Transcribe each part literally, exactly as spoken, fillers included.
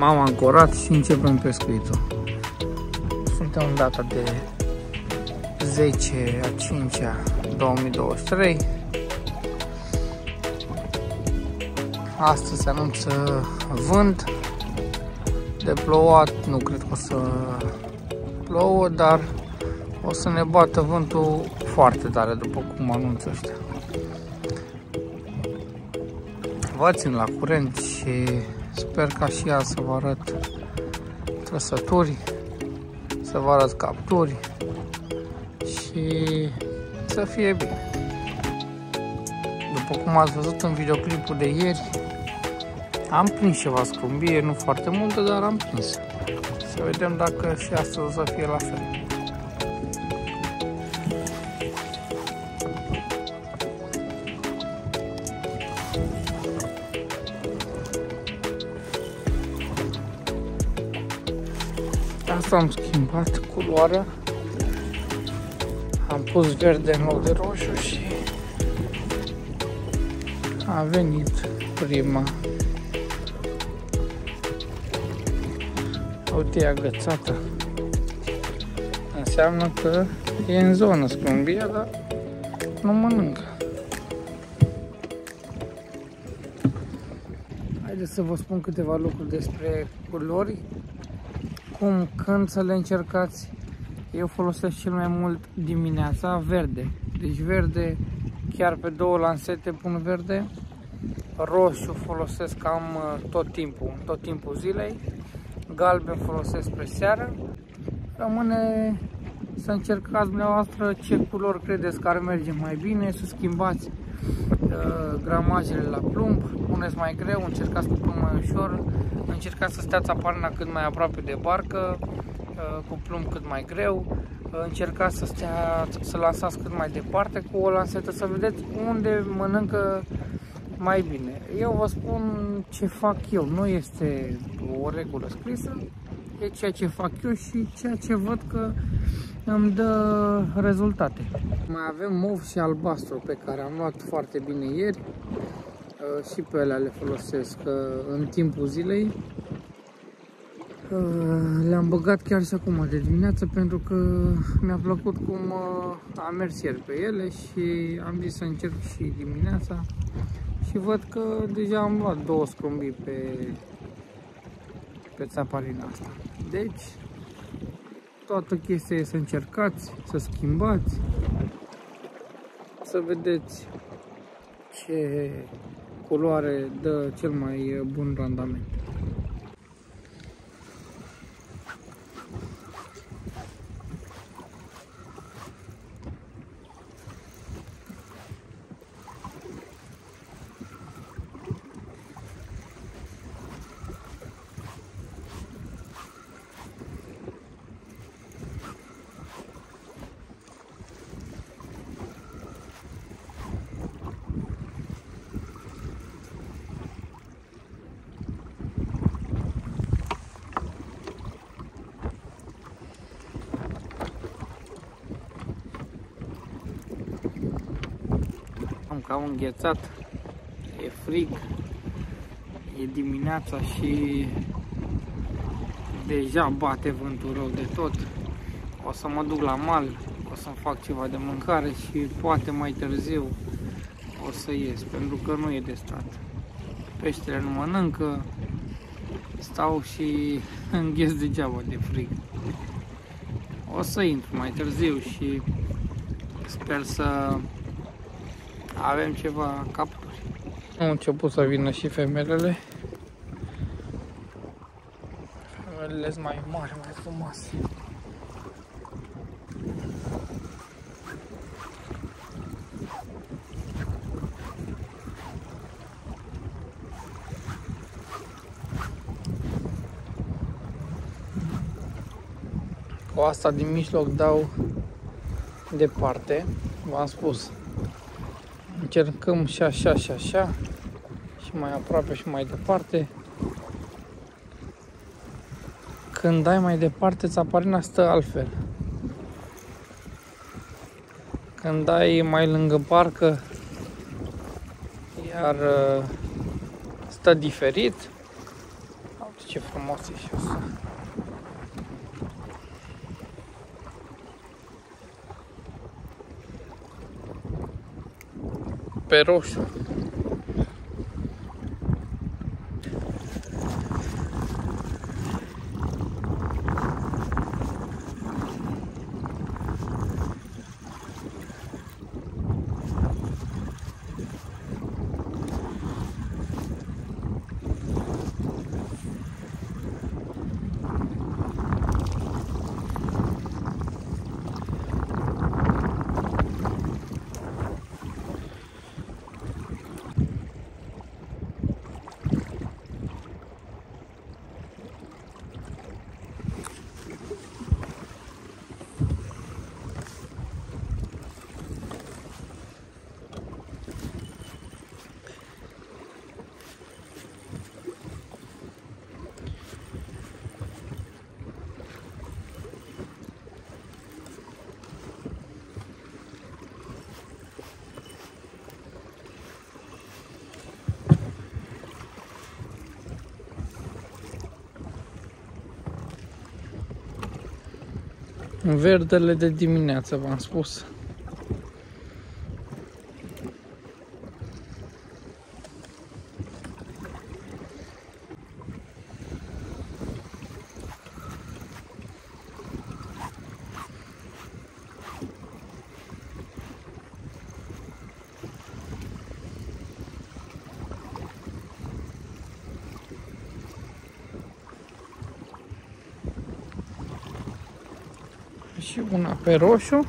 M-am ancorat și începem pescuitul. Suntem în data de zece a cincea două mii douăzeci și trei. Astăzi se anunță vânt de plouat. Nu cred că o să plouă, dar o să ne bată vântul foarte tare, după cum anunță ăștia. Vă țin la curent și sper ca și ea să vă arăt trăsături, să vă arăt capturi și să fie bine. După cum ați văzut în videoclipul de ieri, am prins ceva scrumbie, nu foarte multă, dar am prins. Să vedem dacă și astăzi o să fie la fel. Asta am schimbat culoarea, am pus verde în loc de roșu și a venit prima. Uite, e agățată. Înseamnă că e în zonă scrumbia, dar nu mănâncă. Haideți să vă spun câteva lucruri despre culori. Cum, când să le încercați. Eu folosesc cel mai mult dimineața verde. Deci verde, chiar pe două lansete pun verde. Roșu folosesc cam tot timpul, tot timpul zilei. Galben folosesc spre seară. Rămâne să încercați dumneavoastră ce culori credeți că ar merge mai bine, să schimbați uh, gramajele la plumb, puneți mai greu, încercați cu plumb mai ușor, încercați să stați aparina cât mai aproape de barcă, uh, cu plumb cât mai greu, uh, încercați să, stea, să lansați cât mai departe cu o lansetă, să vedeți unde mănâncă mai bine. Eu vă spun ce fac eu, nu este o regulă scrisă, e ceea ce fac eu și ceea ce văd că îmi dă rezultate. Mai avem mov și albastru pe care am luat foarte bine ieri și pe alea le folosesc în timpul zilei. Le-am băgat chiar și acum de dimineață pentru că mi-a plăcut cum am mers ieri pe ele și am zis să încerc și dimineața. Și văd că deja am luat două scrumbii pe, pe țaparina asta. Deci, toată chestia e să încercați, să schimbați, să vedeți ce culoare dă cel mai bun randament. Am cam înghețat, e frig, e dimineața și deja bate vântul rău de tot. O să mă duc la mal, o să-mi fac ceva de mâncare și poate mai târziu o să ies, pentru că nu e de stat. Peștele nu mănâncă, stau și îngheț degeaba de frig. O să intru mai târziu și sper să avem ceva capturi. Au început să vină și femelele. Femelele sunt mai mari, mai frumoase. Cu asta din mijloc dau departe, v-am spus. Încercăm și așa și așa și mai aproape și mai departe. Când dai mai departe, țaparina stă altfel. Când dai mai lângă barcă, iar stă diferit. Ce frumos e și asta. Pe roșu. Verdele de dimineață, v-am spus. Și una pe roșu.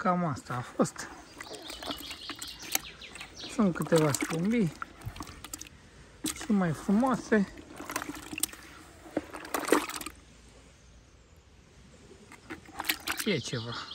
Cam asta a fost. Sunt câteva scumbii și mai frumoase. E ceva.